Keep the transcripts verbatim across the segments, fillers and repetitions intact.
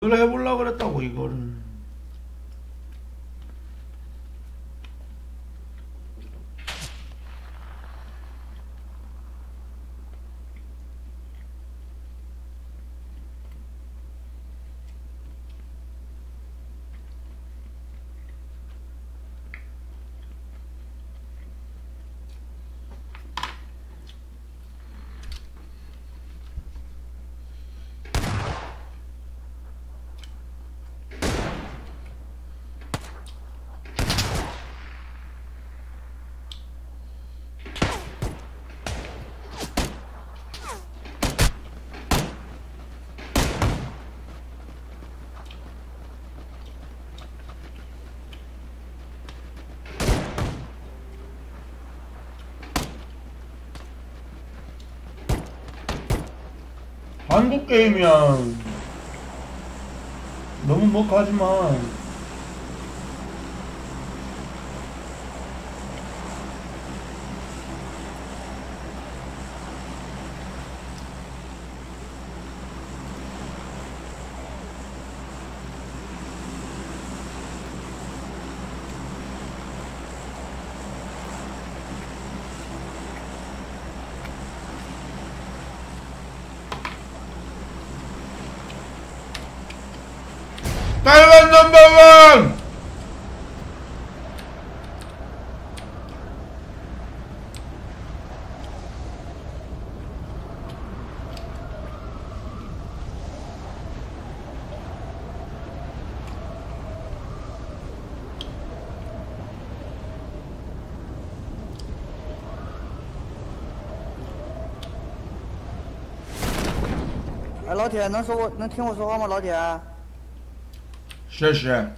그래 해보려고 그랬다고 이거를. 한국 게임이야. 너무 먹하지마. Thailand number one! 哎，老铁，能说我能听我说话吗？老铁。 谢谢。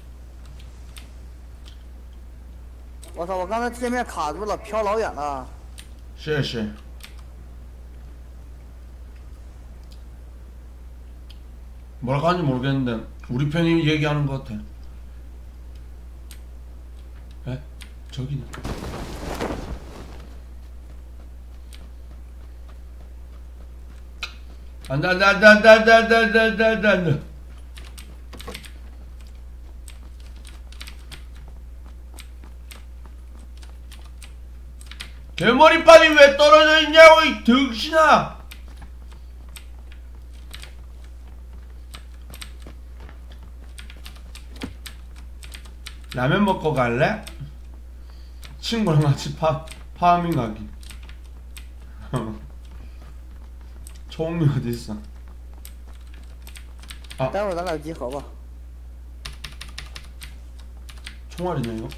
我操！我刚才界面卡住了，飘老远了。 谢谢。 뭐라고 하는지 모르겠는데 우리 편이 얘기하는 것 같아. 에? 저기네. 안돼 안돼 안돼 안돼 안돼 안돼 안돼 안돼 안돼. 개머리판이 왜 떨어져 있냐고 이 득신아. 라면 먹고 갈래? 친구랑 같이 파, 파밍 가기. 총이 어딨어? 아, 待会儿咱俩集合吧。 총알이냐 이거?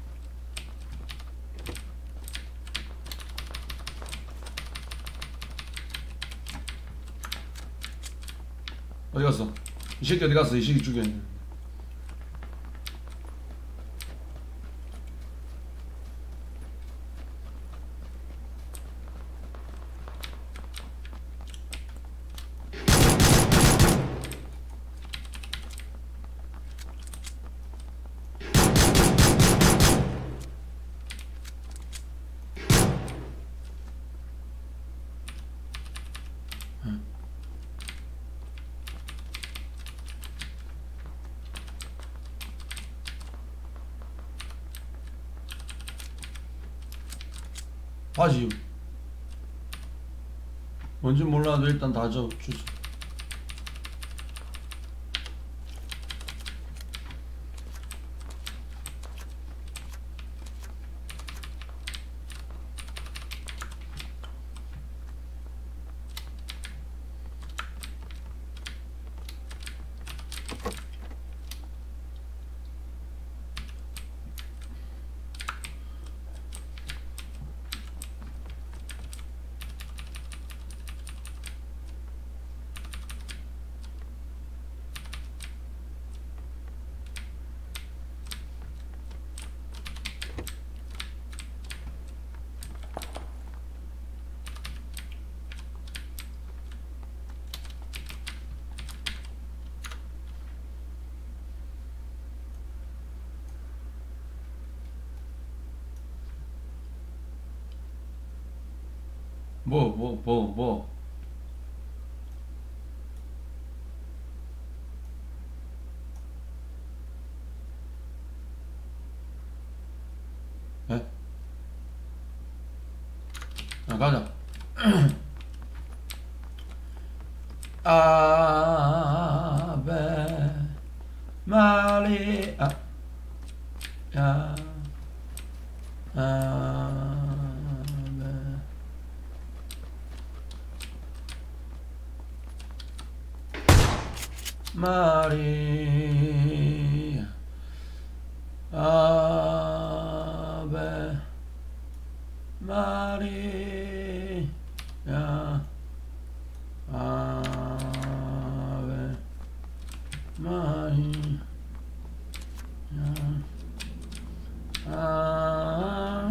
어디 갔어? 이 새끼 어디 갔어? 이 새끼 죽였네. 바지 뭔지 몰라도 일단 다 줘 주소. 뭐, 뭐, 뭐, 뭐. 자, 가자. 아베 마리아 야 아베 마리아 아베 마리아 아베 마리아 아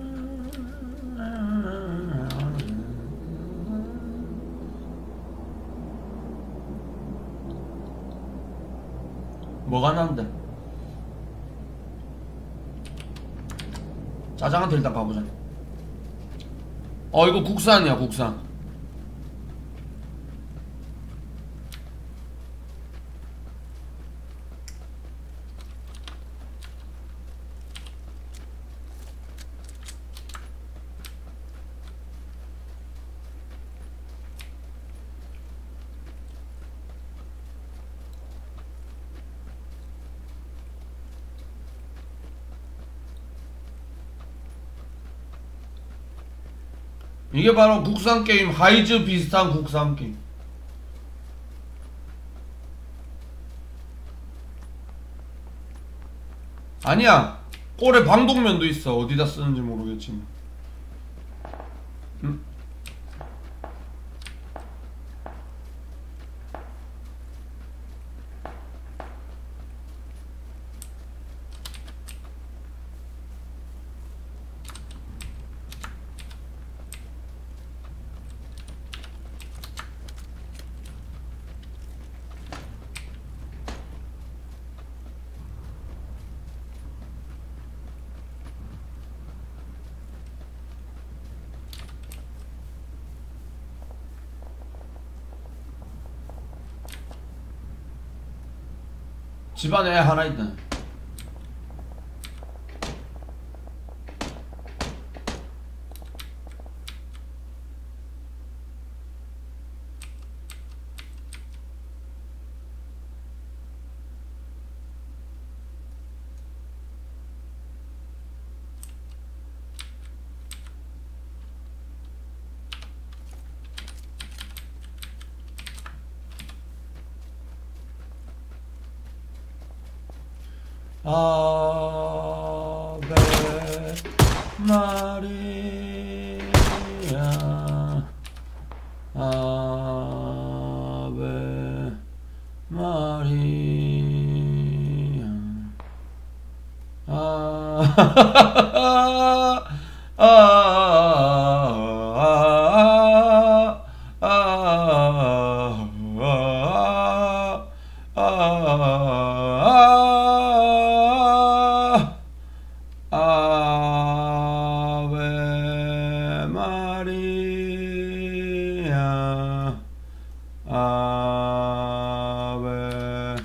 뭐가 난데? 짜장한테 일단 가보자. 어 이거 국산이야 국산. 이게 바로 국산 게임, 하이즈 비슷한 국산 게임. 아니야, 꼴에 방독면도 있어. 어디다 쓰는지 모르겠지만. 응? 집안에 애 하나 있다. 아베 마리아 아베 마리아 아베 마리아 아베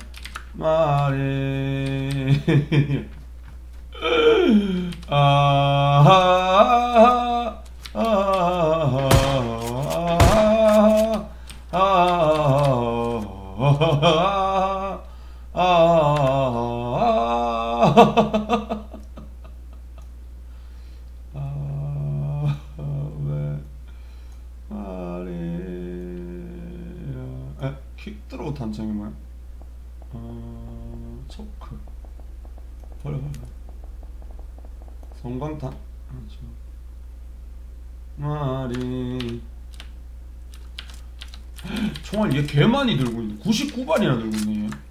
마리아 아, 아, 아, 아, 아, 킥드로우 단창이 뭐야? 어, 초크. 버려, 버려. 성광탄. 그렇죠. 마리. 총알 얘 개 많이 들고 있네. 구십구 발이나 들고 있네. 얘.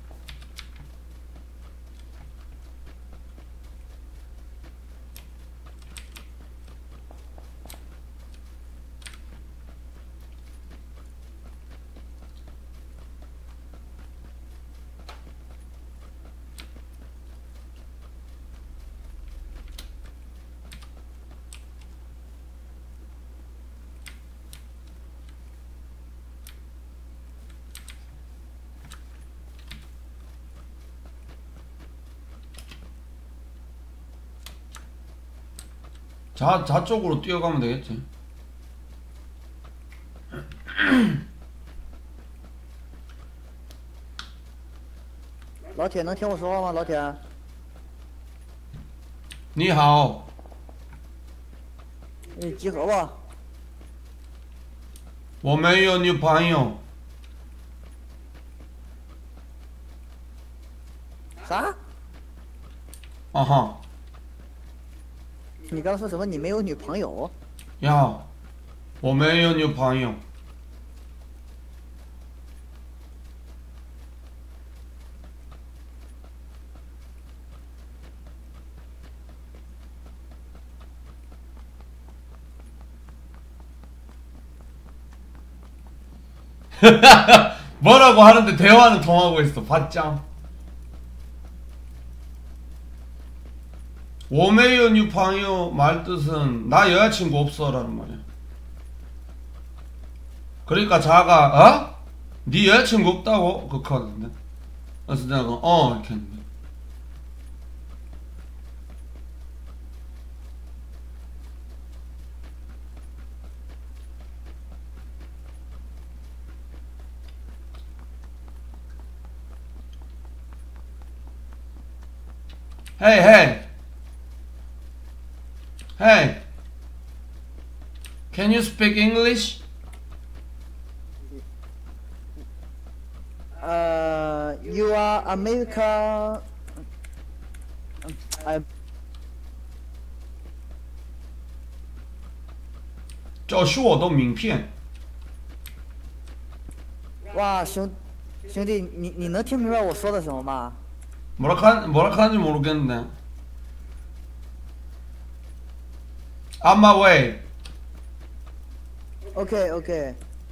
자, 좌쪽으로 뛰어가면 되겠지. 老铁能听我说话吗？老铁， 你好， 你集合吧。 我没有女朋友。 啥？ 啊哈。 你刚说什么？你没有女朋友？ 呀，我没有女朋友。뭐라고 하는데 대화는 통하고 있어. 봤짱. 我没有女朋友 말뜻은 나 여자친구 없어라는 말이야. 그러니까 자가 어? 네 여자친구 없다고? 그렇게 하던데. 그래서 내가 어 이렇게 했는데. Hey, hey. Hey. Can you speak English? Uh, you are America. I 这是我的名片。 哇，兄兄弟，你你能听明白我说的什么吗？ 뭐라 한 뭐라 하는지 모르겠는데. On my way. OK OK。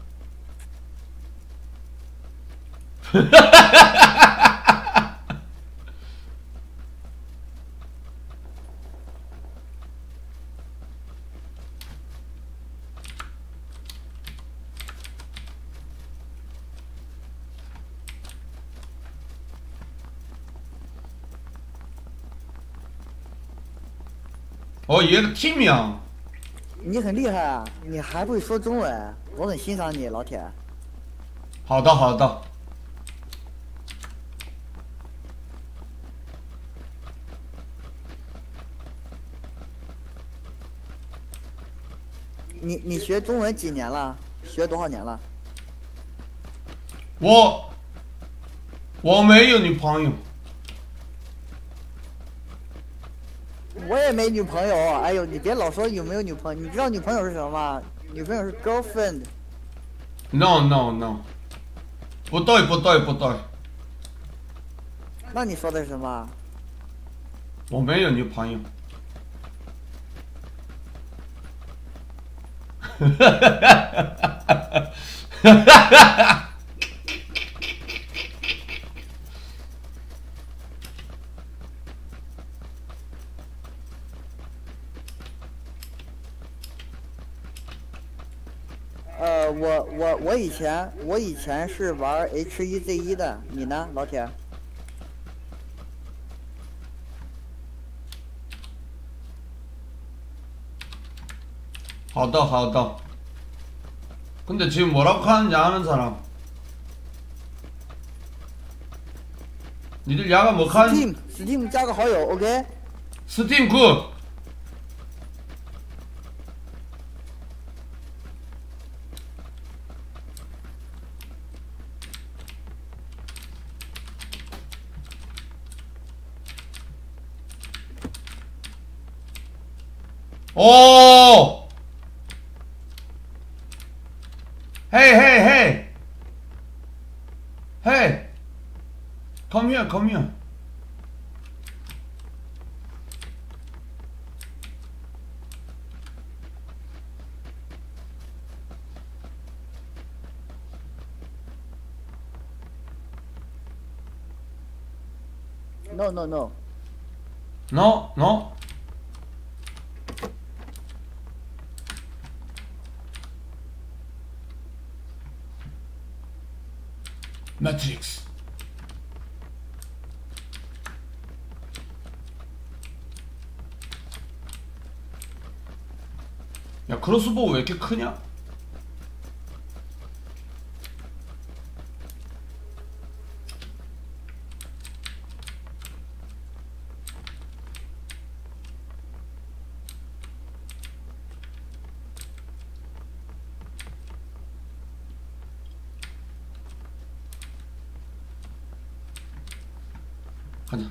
哦，얘가 팀이야. 你很厉害啊，你还会说中文，我很欣赏你，老铁。 好的，好的。 你你学中文几年了？学多少年了？ 我我没有女朋友。 我也没女朋友。哎呦，你别老说有没有女朋友，你知道女朋友是什么吗？女朋友是 girlfriend。 No no no， 不对不对不对。 那你说的是什么？ 我没有女朋友。哈哈哈哈哈哈！ 呃，我我我以前我以前是玩 H 一 Z 一的，你呢，老铁？ 好的好的。 근데 지금 뭐라고 하는지 아는 사람. 니들 야가 뭐 하는? Steam Steam 加个好友 ，OK？ 스팀 굿. 오! Hey, hey, hey! Hey! Come here, come here. No no no. No, no. Matrix. 야, 크로스보우 왜 이렇게 크냐? 가자.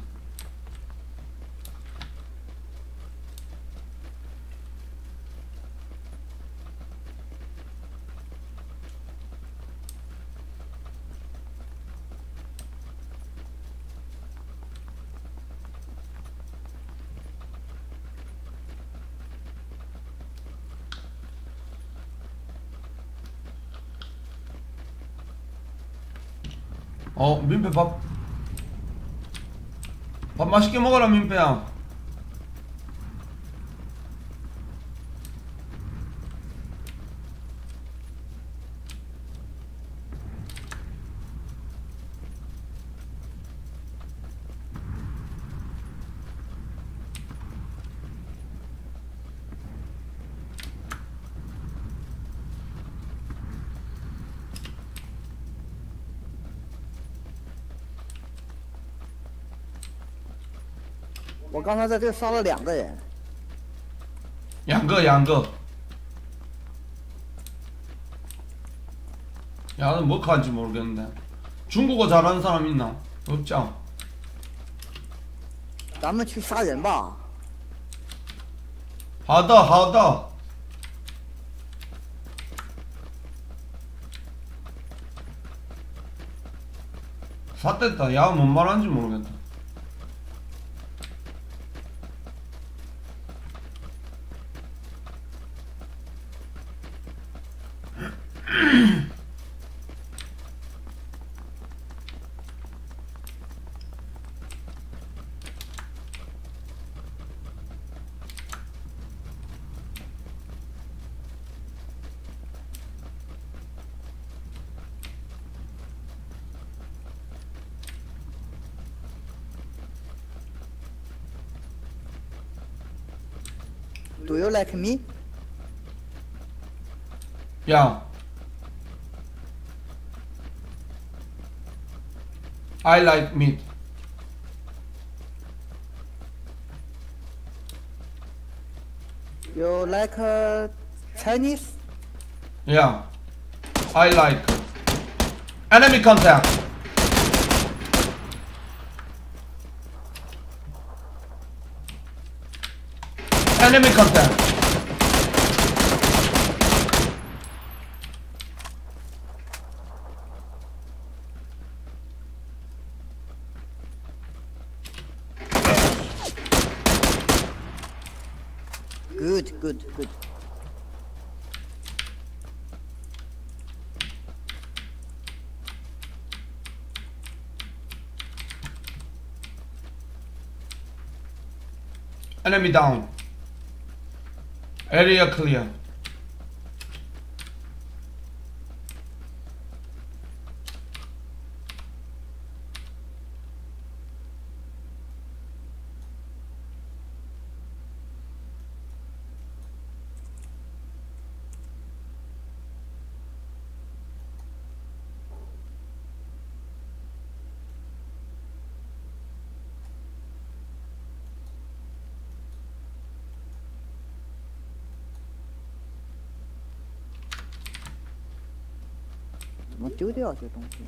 어, 민폐 밥. 밥 맛있게 먹어라, 민폐야. 我刚才在这杀了两个人。 양거, 양거. 야, 너 뭐 하는지 모르겠는데. 중국어 잘하는 사람 있나? 없죠? 咱们去杀人吧。 好的，好的。 삿됐다. 야, 뭔 말하는지 모르겠다. Do you like me? 야, I like meat. You like uh, Chinese? Yeah, I like. Enemy contact. Enemy contact. Good, good, good. Enemy down. Area clear. 怎么丢掉这东西？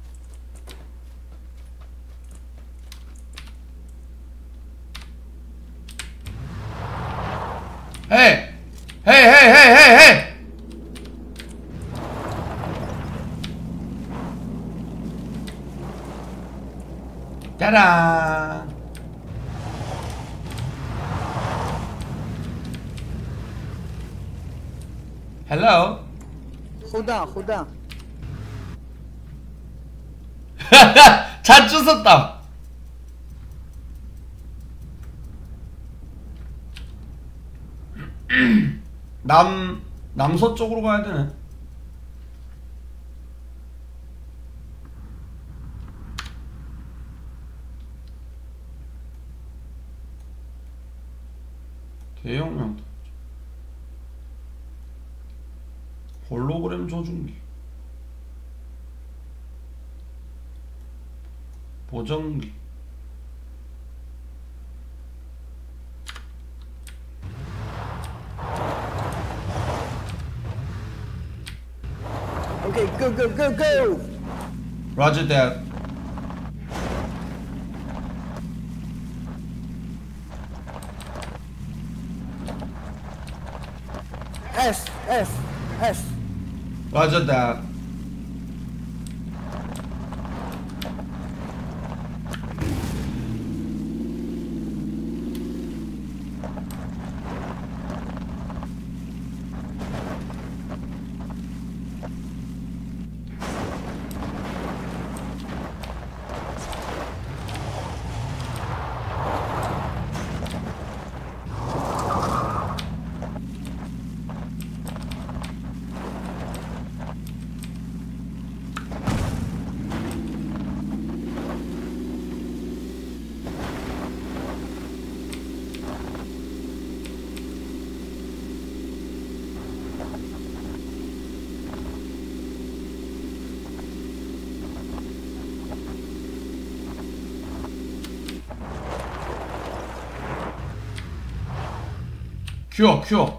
Hey! Hey, hey, hey, hey, hey! 짜란! Hello? Hold on, hold on. 잘 주웠다. 남 남서쪽으로 가야 되네. 대용량 홀로그램 조준기 보정기 Okay, go, go, go, go. Roger that. S S S. Roger that. Q Q.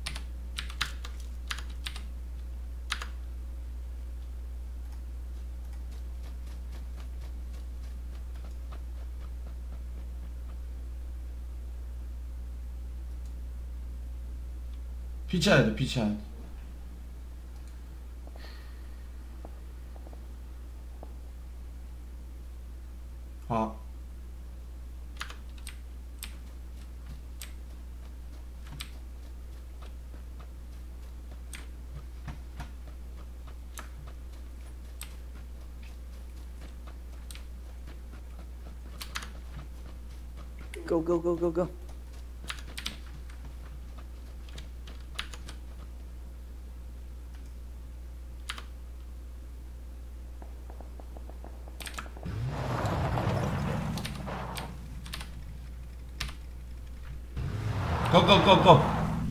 피치해야 돼, 피치해야 돼. 아. Go go go go go. Go go go go.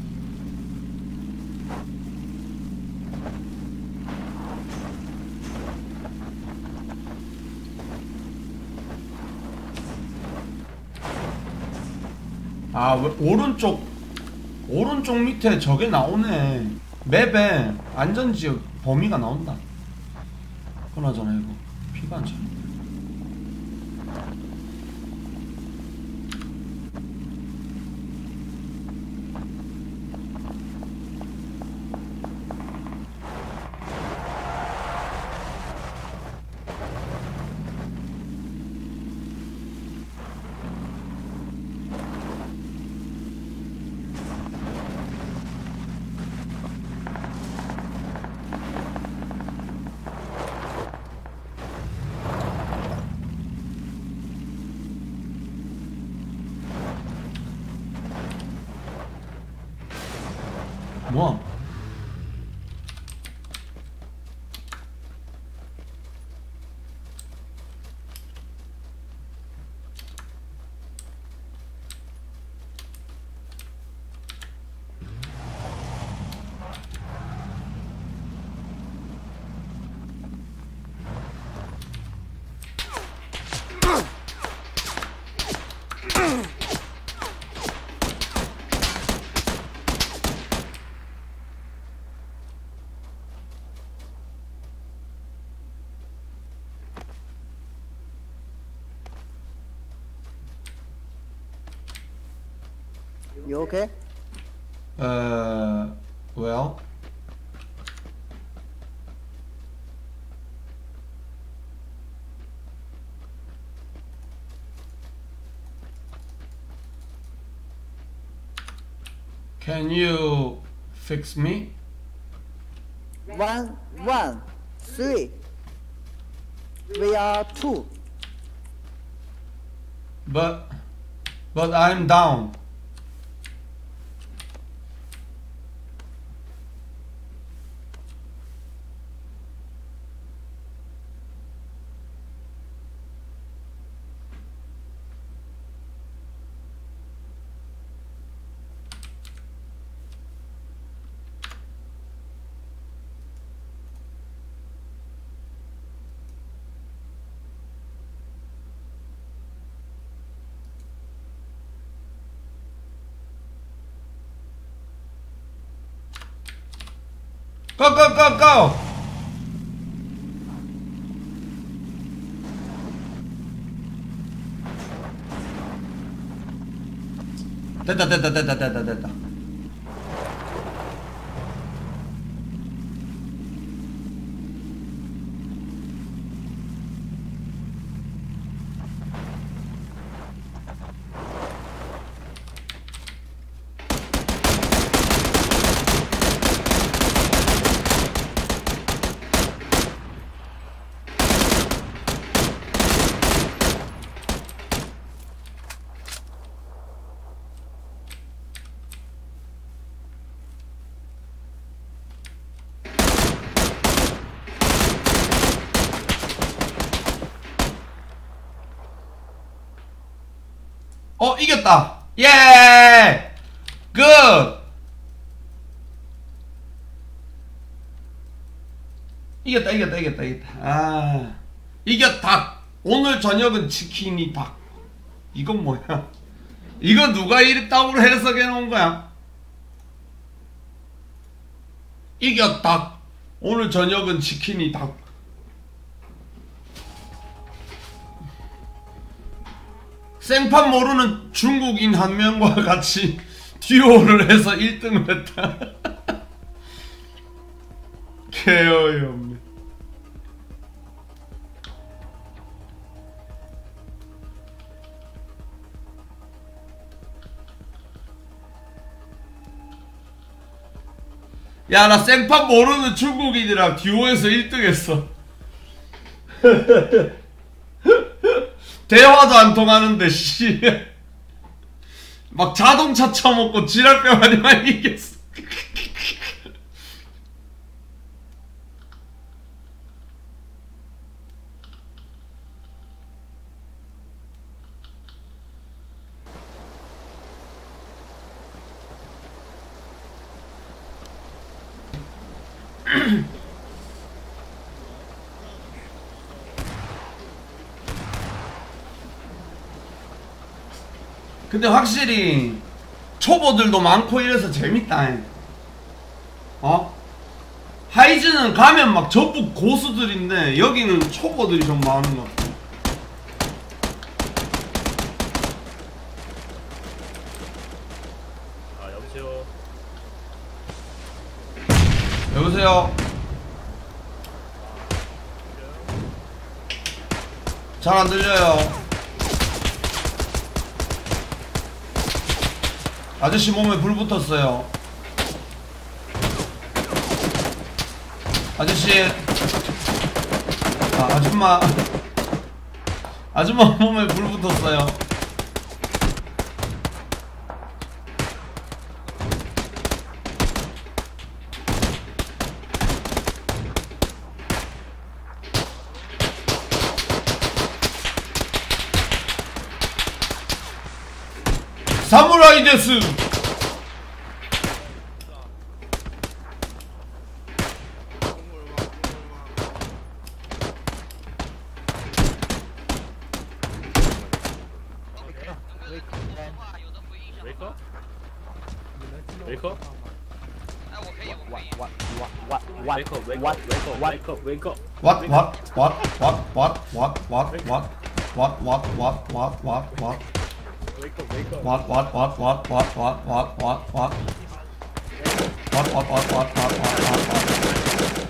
아, 왜 오른쪽 오른쪽 밑에 저게 나오네. 맵에 안전지역 범위가 나온다. 그러잖아 이거. 피가 안 차. 뭐야? You okay? Uh, well, can you fix me? One one three. We are two. But, but I'm down. Go, go, go, go! 됐다, 됐다, 됐다, 됐다, 됐다. 어 이겼다. 예. 굿. 이겼다 이겼다 이겼다 이겼다. 아 이겼다. 오늘 저녁은 치킨이 닭. 이건 뭐야? 이거 누가 이따구로 해석해 놓은 거야? 이겼다. 오늘 저녁은 치킨이 닭. 생판 모르는 중국인 한 명과 같이 듀오를 해서 일 등을 했다. 개어이 없네. 야, 나 생판 모르는 중국인이랑 듀오에서 일 등 했어. 대화도 안 통하는데, 씨. 막 자동차 쳐먹고 지랄병 아니면 이겼어. 근데 확실히 초보들도 많고 이래서 재밌다. 어? 하이즈는 가면 막 전부 고수들인데 여기는 초보들이 좀 많은 것 같아. 아 여보세요. 여보세요. 잘 안 들려요. 아저씨 몸에 불 붙었어요. 아저씨. 아, 아줌마. 아줌마 몸에 불 붙었어요. 사무라이 데스. 웨이커? 웨이커? 웨이커 웨이커 웨이커 웨이커 What what what what what what what what what what what what what what 웨이커 웨이커 What what what what what what what what what What what what what what what what what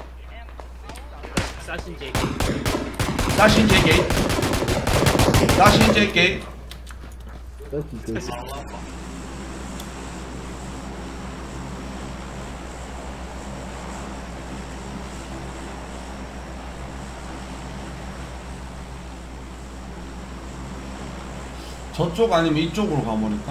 사신 제이 사신 제게 사신 제게 저쪽 아니면 이쪽으로 가버릴까?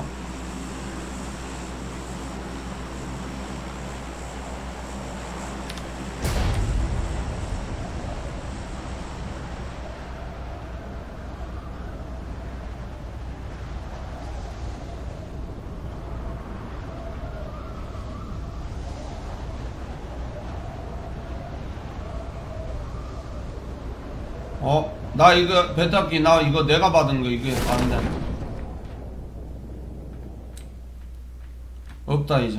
어? 나 이거 배타기 나 이거 내가 받은 거 이게 안돼. 없다 이제.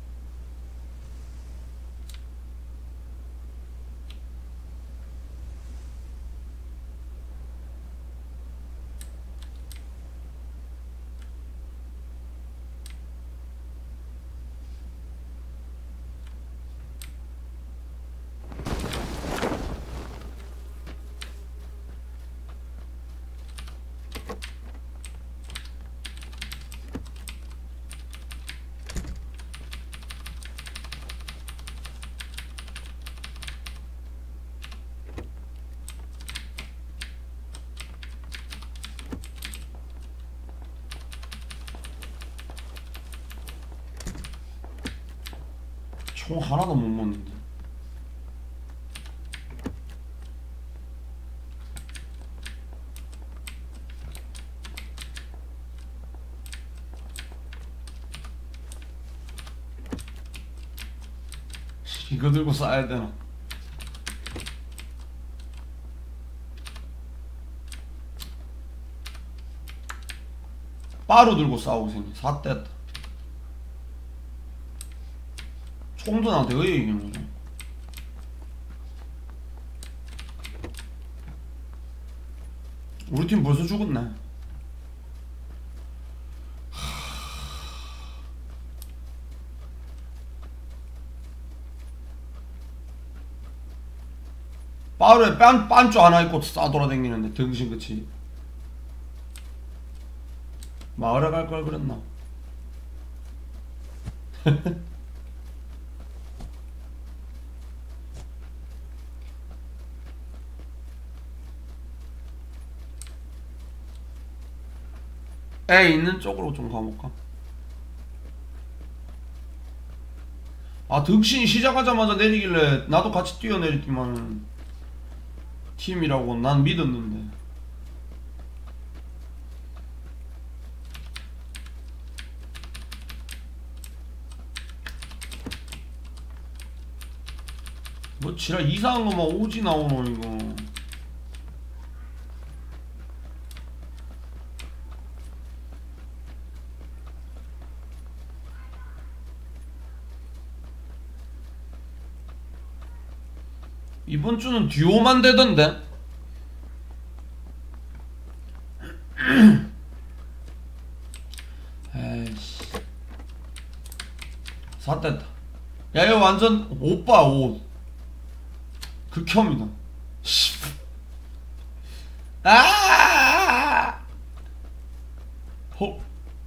총 하나도 못 먹는데. 이거 들고 싸야 되나? 바로 들고 싸우고 생긴 삿됐다. 총도 나한테 왜 이기는 거죠? 우리 팀 벌써 죽었네. 바로에 빤, 빤쭈 하나 입고 싸돌아다니는데 등신같이. 마을에 갈 걸 그랬나? 애 있는 쪽으로 좀 가볼까? 아 득신이 시작하자마자 내리길래 나도 같이 뛰어내렸지만 팀이라고 난 믿었는데. 뭐 지랄 이상한 거만 오지 나오노 이거. 이번 주는 듀오만 되던데. 에이씨 삿됐다. 야 이거 완전 오빠 옷 극혐이다. 아! 호.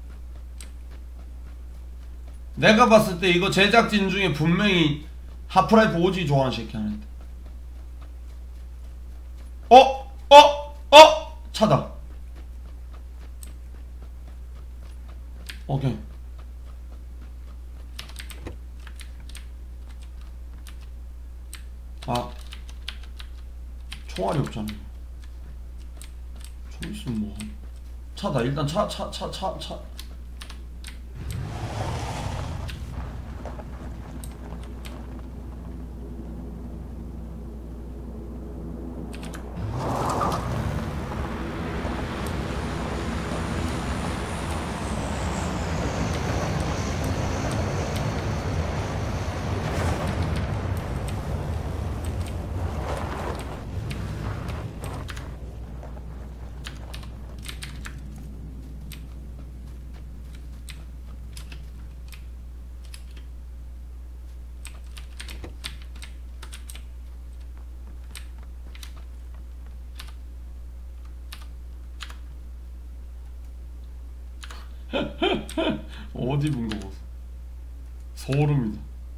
내가 봤을 때 이거 제작진 중에 분명히 하프라이프 오지 좋아하는 새끼 하나 있다. 어? 어? 어? 차다. 오케이. 아 총알이 없잖아. 총 있으면 뭐 차다. 일단 차 차 차 차 차 어디 본 거 보소. 소름이다.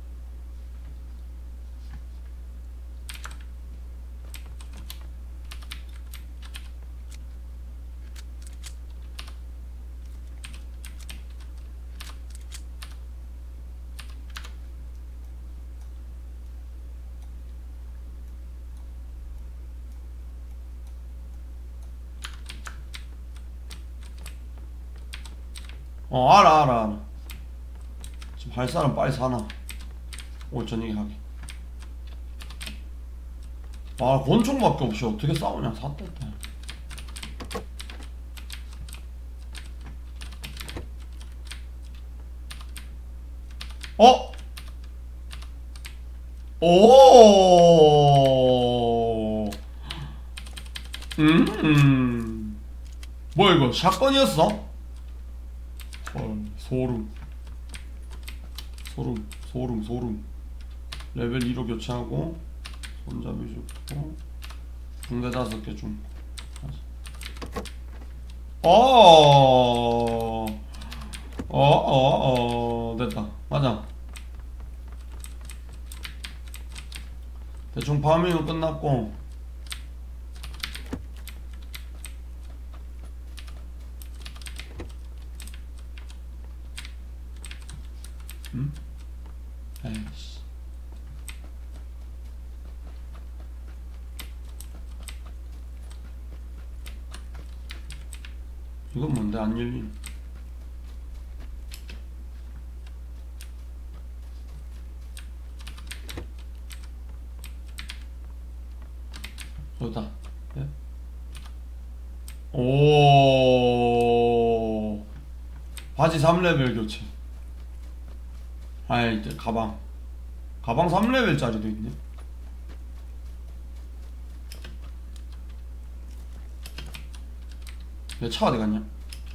어 알아 알아 알아. 지금 할 사람 빨리 사나. 오늘 저녁에 하기. 아 권총밖에 없이 어떻게 싸우냐. 삿됐다. 어? 오. 음. 뭐야 이거 샷건이었어? 헐 소름. 소름 소름 소름. 레벨 이로 교체하고 손잡이 좋고 붕대 다섯 개 좀. 어어어어 어, 어, 됐다. 맞아. 대충 파밍은 끝났고. 응? 에이씨. 이건 뭔데 안 열리네. 바지 삼 레벨 교체. 아이 가방 가방 삼 레벨짜리도 있네. 내 차 어디 갔냐?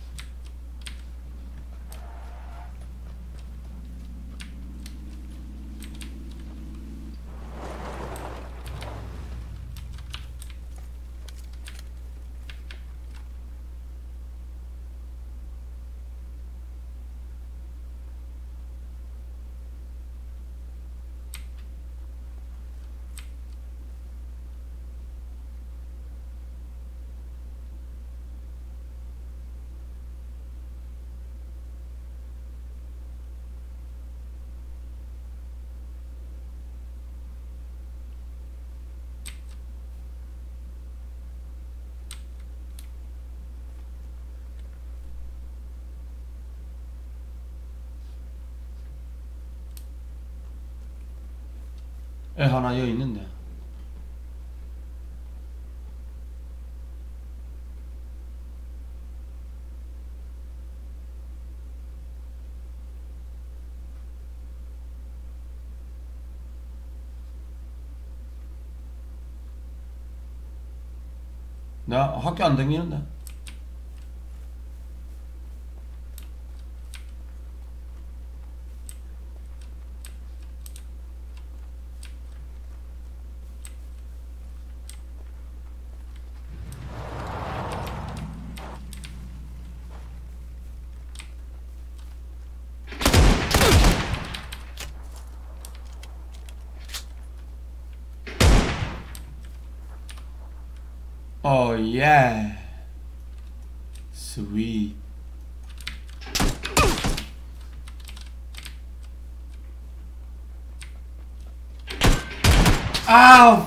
애 하나 여기 있는데. 나 학교 안 다니는데. Oh yeah, sweet. 아우,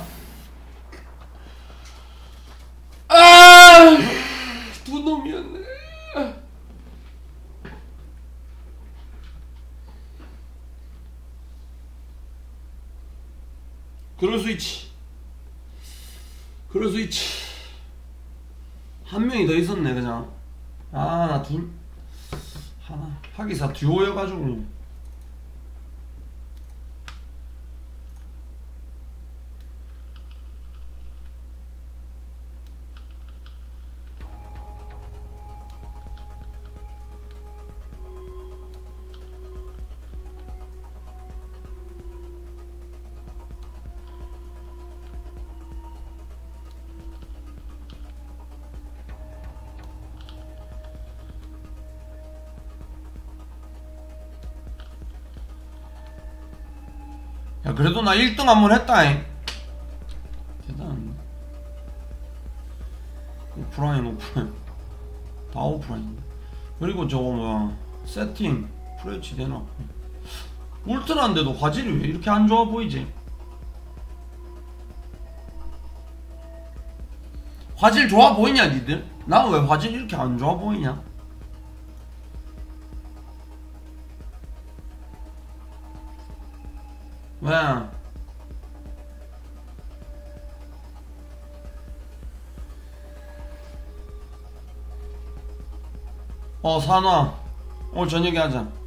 아, 두 놈이었네. 그럴 수 있지. 그럴 수 있지. 한 명이 더 있었네 그냥. 아 나 둘 하나 하기사 듀오여가지고. 야 그래도 나 일 등 한번 했다잉. 대단한데. 오프라인 오프라인 다 오프라인. 그리고 저거 뭐야 세팅 프레치 되나. 울트라인데도 화질이 왜 이렇게 안 좋아 보이지? 화질 좋아 보이냐 니들? 나는 왜 화질이 이렇게 안 좋아 보이냐? 왜? 어 산화 오늘 저녁에 하자.